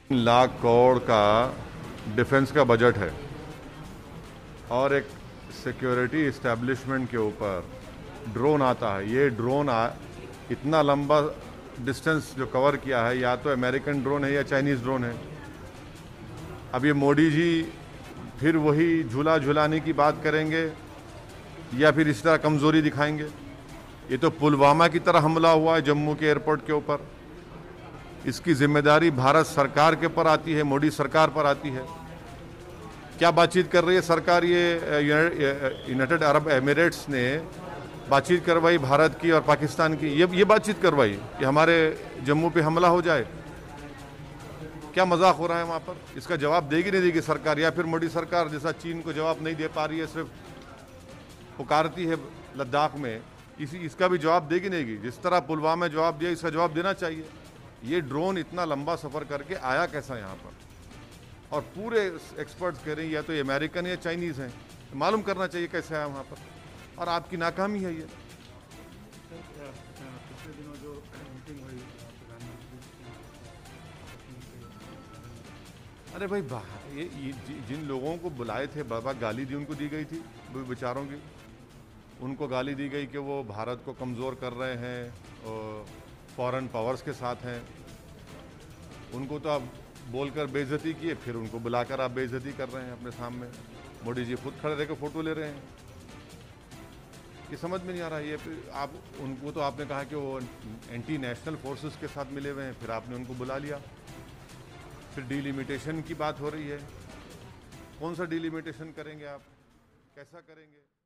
लाख करोड़ का डिफेंस का बजट है और एक सिक्योरिटी इस्टेब्लिशमेंट के ऊपर ड्रोन आता है। ये ड्रोन इतना लंबा डिस्टेंस जो कवर किया है, या तो अमेरिकन ड्रोन है या चाइनीज़ ड्रोन है। अब ये मोदी जी फिर वही झूला झुलाने की बात करेंगे या फिर इस तरह कमज़ोरी दिखाएंगे। ये तो पुलवामा की तरह हमला हुआ है जम्मू के एयरपोर्ट के ऊपर। इसकी जिम्मेदारी भारत सरकार के पर आती है, मोदी सरकार पर आती है। क्या बातचीत कर रही है सरकार? ये यूनाइटेड अरब एमिरेट्स ने बातचीत करवाई भारत की और पाकिस्तान की, ये बातचीत करवाई कि हमारे जम्मू पे हमला हो जाए। क्या मजाक हो रहा है वहाँ पर? इसका जवाब देगी नहीं देगी सरकार, या फिर मोदी सरकार जैसा चीन को जवाब नहीं दे पा रही है, सिर्फ पुकारती है लद्दाख में, इसका भी जवाब देगी नहीं देगी? जिस तरह पुलवामा में जवाब दिया, इसका जवाब देना चाहिए। ये ड्रोन इतना लंबा सफ़र करके आया कैसा यहाँ पर? और पूरे एक्सपर्ट्स कह रहे हैं या तो ये अमेरिकन या चाइनीज़ हैं। मालूम करना चाहिए कैसे आया वहाँ पर, और आपकी नाकामी है ये। पिछले दिनों जो मीटिंग हुई अरे भाई, ये जिन लोगों को बुलाए थे, बाबा गाली दी उनको दी गई थी, बेचारों की। उनको गाली दी गई कि वो भारत को कमज़ोर कर रहे हैं और फॉरेन पावर्स के साथ हैं। उनको तो आप बोलकर बेइज्जती किए, फिर उनको बुलाकर आप बेइज्जती कर रहे हैं अपने सामने। मोदी जी खुद खड़े रहकर फ़ोटो ले रहे हैं। ये समझ में नहीं आ रहा। ये आप उनको तो आपने कहा कि वो एंटी नेशनल फोर्सेस के साथ मिले हुए हैं, फिर आपने उनको बुला लिया। फिर डिलिमिटेशन की बात हो रही है। कौन सा डिलिमिटेशन करेंगे आप? कैसा करेंगे?